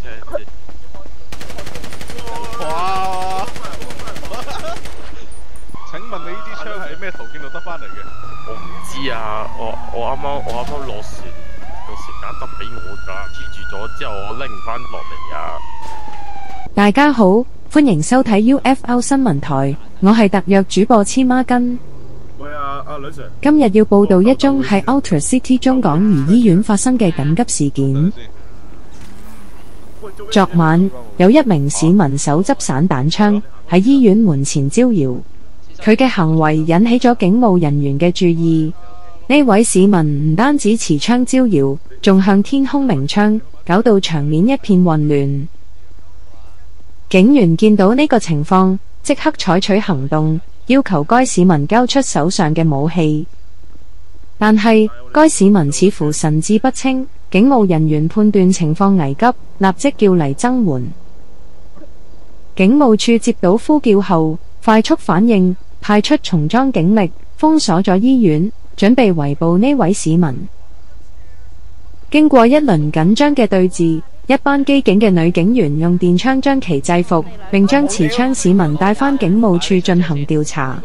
哇！請問你呢支槍係咩途徑度得翻嚟嘅？ 我唔知啊，我啱啱落船，個時間得俾我㗎，黐住咗之後我拎唔翻落嚟啊！ 大家好，歡迎收睇 UFO 新聞台，我係特約主播黐孖筋。 喂阿女 Sir， 今日要報道一宗喺 Ultra City 中港怡醫院發生嘅緊急事件。昨晚有一名市民手執散彈槍喺醫院門前招搖，佢嘅行為引起咗警務人員嘅注意。呢位市民唔單止持槍招搖，仲向天空鳴槍，搞到場面一片混亂。警員見到呢個情況，即刻採取行動，要求該市民交出手上嘅武器。但係該市民似乎神志不清，警務人員判斷情況危急，立即叫嚟增援。警務處接到呼叫後，快速反應，派出重裝警力，封鎖咗醫院，準備圍捕呢位市民。經過一輪緊張嘅對峙，一班機警嘅女警員用電槍將其制服，並將持槍市民帶返警務處進行調查。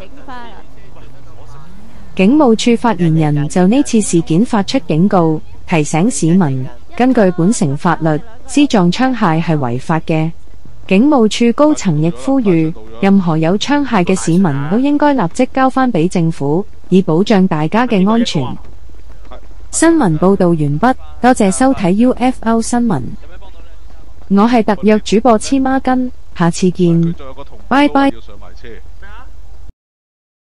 警務處發言人就呢次事件發出警告，提醒市民，根據本城法律，私藏槍械係違法嘅。警務處高層亦呼籲，任何有槍械嘅市民都應該立即交返俾政府，以保障大家嘅安全。新聞報道完畢，多謝收睇 UFO 新聞。我係特約主播黐孖筋，下次見，拜拜。 要上埋車。